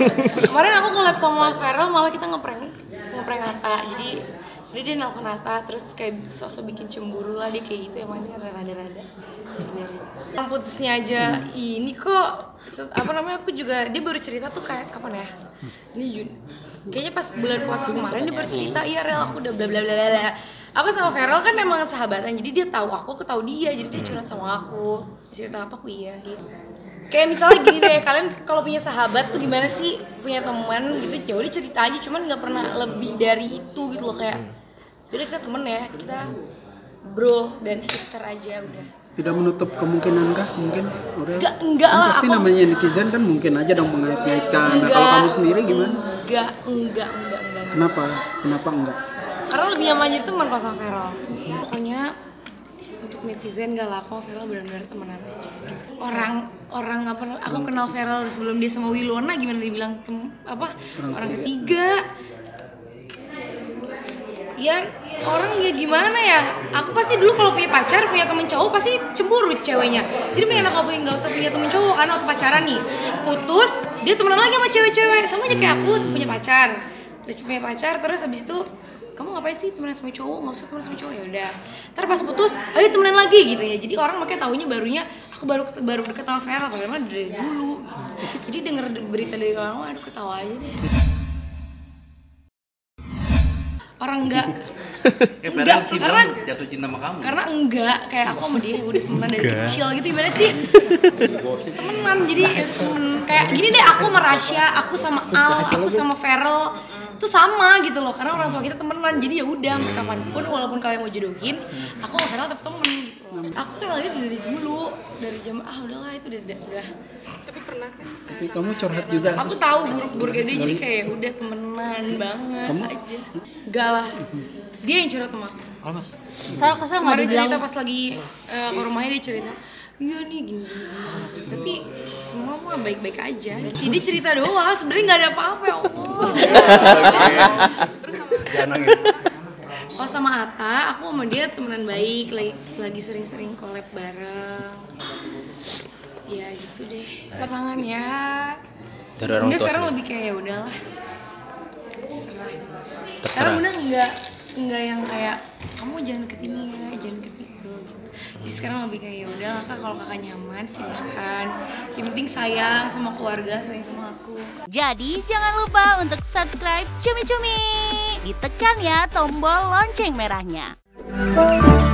Kemarin aku collab sama Feral, malah kita ngeprank Atta. Jadi dia nelfon Atta, terus kayak sosok bikin cemburu lah, dia kayak gitu emang dia rada-rada. Yang putusnya aja ini kok aku juga, dia baru cerita tuh kayak kapan ya? Ini Jun. Kayaknya pas bulan puasa kemarin dia baru cerita, iya Rel aku udah bla bla bla bla. Aku sama Feral kan emang sahabatan, jadi dia tahu aku tahu dia, jadi dia curhat sama aku. Cerita apa aku iya. Kayak misalnya gini deh, kalian kalau punya sahabat tuh gimana sih, punya teman gitu, ya udah cerita aja, cuman nggak pernah lebih dari itu gitu loh, kayak udah kita temen ya, kita bro dan sister aja udah. Tidak menutup kemungkinan kah mungkin? Enggak lah. Pasti namanya netizen kan mungkin aja dong mengait-ngaitkan. Nah, kalau kamu sendiri gimana? Enggak. Kenapa enggak? Karena lebih nyaman jadi teman kalau sama Feral. Pokoknya untuk netizen enggak lah, aku Feral benar-benar temenan aja. Orang apa? Aku kenal Feral sebelum dia sama Wilona, gimana dibilang orang ketiga. Ya orang ya gimana ya, aku pasti dulu kalau punya pacar, punya temen cowok pasti cemburu ceweknya. Jadi mending aku nggak usah punya temen cowok, karena waktu pacaran nih putus, dia temenan lagi sama cewek-cewek. Sama aja kayak aku punya pacar, terus habis itu kamu ngapain sih temenan sama cowok, nggak usah temenan sama cowok, ya udah. Ntar pas putus, ayo temenan lagi gitu ya. Jadi orang makanya taunya aku baru deket sama Vera, padahal dari dulu. Jadi denger berita dari orang, aduh ketawa aja deh. Orang enggak sih karena jatuh cinta sama kamu. Karena enggak, kayak aku sama dia udah temenan dari kecil gitu, gimana sih? Temenan, jadi temen kayak gini deh, aku sama Rasya, aku sama Al, aku sama Feral itu sama gitu loh, karena orang tua kita temenan, jadi ya udah kapanpun walaupun kalian mau jodohin, aku sama Feral tetap temen gitu loh. Aku kenal dia dari dulu, dari zaman udahlah itu udah. Tapi pernah kan? Tapi kamu curhat juga. Aku tahu buruk-buruknya dia, jadi kayak udah temenan banget aja. Enggak lah. Dia yang curhat sama aku. Kalau kesel nggak Kemarin dibilang cerita pas lagi ke rumahnya, dia cerita, iya nih gini. Tapi semua mah baik-baik aja. Jadi cerita doang, sebenarnya nggak ada apa-apa ya Allah. Terus Jangan nangis. kalau sama Atta, aku sama dia temenan baik, lagi sering-sering collab bareng. Ya gitu deh. Pasangan ya. Dari orang Enggak, tua sekarang sendiri. lebih kayak ya udahlah. Sekarang udah enggak yang kayak kamu jangan deket ini ya, jangan deket itu. Jadi sekarang lebih kayak ya udahlah Kak, kalau Kakak nyaman silakan. Yang penting sayang sama keluarga, sayang sama aku. Jadi jangan lupa untuk subscribe Cumi Cumi. Ditekan ya tombol lonceng merahnya.